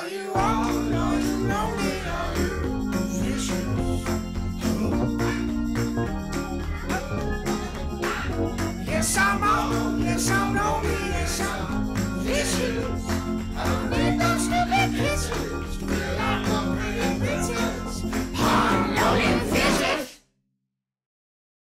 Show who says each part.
Speaker 1: you all, are you lonely, are you vicious? Yes, I'm on, yes, I'm on.